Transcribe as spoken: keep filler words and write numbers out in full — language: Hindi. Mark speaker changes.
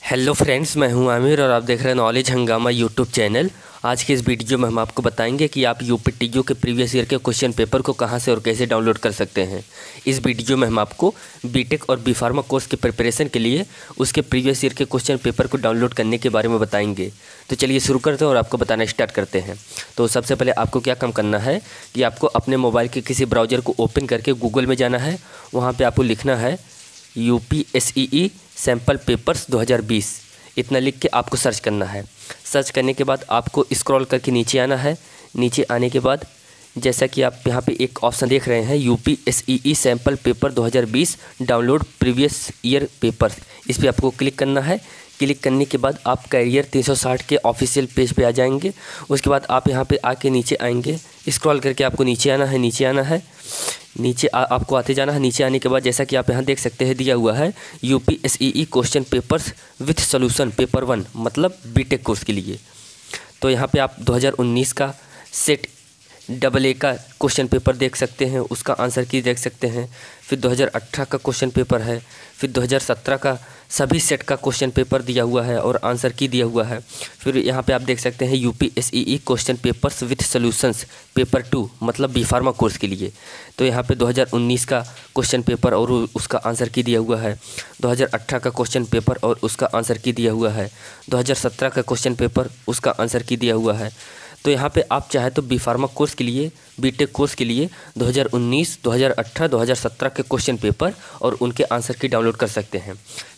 Speaker 1: हेलो फ्रेंड्स, मैं हूं आमिर और आप देख रहे हैं नॉलेज हंगामा यूट्यूब चैनल। आज के इस वीडियो में हम आपको बताएंगे कि आप यूपी टीजो के प्रीवियस ईयर के क्वेश्चन पेपर को कहां से और कैसे डाउनलोड कर सकते हैं। इस वीडियो में हम आपको बीटेक और बी फार्मा कोर्स के प्रिपरेशन के लिए उसके प्रीवियस ईयर के क्वेश्चन पेपर को डाउनलोड करने के बारे में बताएंगे। तो चलिए शुरू करते हैं और आपको बताना स्टार्ट करते हैं। तो सबसे पहले आपको क्या काम करना है कि आपको अपने मोबाइल के किसी ब्राउज़र को ओपन करके गूगल में जाना है। वहाँ पर आपको लिखना है U P S E E sample papers दो हज़ार बीस, इतना लिख के आपको सर्च करना है। सर्च करने के बाद आपको स्क्रॉल करके नीचे आना है। नीचे आने के बाद जैसा कि आप यहाँ पे एक ऑप्शन देख रहे हैं U P S E E sample paper दो हज़ार बीस डाउनलोड प्रीवियस ईयर पेपर, इस पर आपको क्लिक करना है। क्लिक करने के बाद आप कैरियर तीन सौ साठ के ऑफिशियल पेज पे आ जाएंगे। उसके बाद आप यहाँ पे आके नीचे आएंगे, स्क्रॉल करके आपको नीचे आना है। नीचे आना है नीचे आ, आपको आते जाना है। नीचे आने के बाद जैसा कि आप यहाँ देख सकते हैं दिया हुआ है U P S E E question papers with solution paper one, मतलब बीटेक कोर्स के लिए। तो यहाँ पे आप दो हज़ार उन्नीस का सेट डबल ए का क्वेश्चन पेपर देख सकते हैं, उसका आंसर की देख सकते हैं। फिर दो हज़ार अठारह का क्वेश्चन पेपर है। फिर दो हज़ार सत्रह का सभी सेट का क्वेश्चन पेपर दिया हुआ है और आंसर की दिया हुआ है। फिर यहाँ पे आप देख सकते हैं U P S E E question papers with solutions paper two, मतलब बी फार्मा कोर्स के लिए। तो यहाँ पे दो हज़ार उन्नीस का क्वेश्चन पेपर और उसका आंसर की दिया हुआ है। दो हज़ार अठारह का क्वेश्चन पेपर और उसका आंसर की दिया हुआ है। दो हज़ार सत्रह का क्वेश्चन पेपर, उसका आंसर की दिया हुआ है। तो यहाँ पे आप चाहे तो बी फार्मा कोर्स के लिए, बीटेक कोर्स के लिए दो हज़ार उन्नीस, दो हज़ार अठारह, दो हज़ार सत्रह के क्वेश्चन पेपर और उनके आंसर की डाउनलोड कर सकते हैं।